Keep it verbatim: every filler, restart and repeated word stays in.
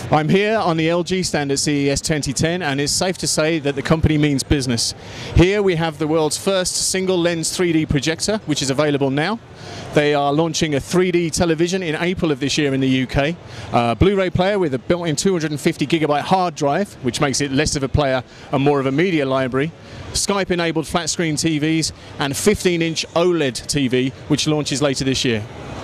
I'm here on the L G stand at C E S twenty ten, and it's safe to say that the company means business. Here we have the world's first single lens three D projector, which is available now. They are launching a three D television in April of this year in the U K, a Blu-ray player with a built-in two hundred fifty gigabyte hard drive, which makes it less of a player and more of a media library, Skype-enabled flat-screen T Vs, and fifteen inch OLED T V, which launches later this year.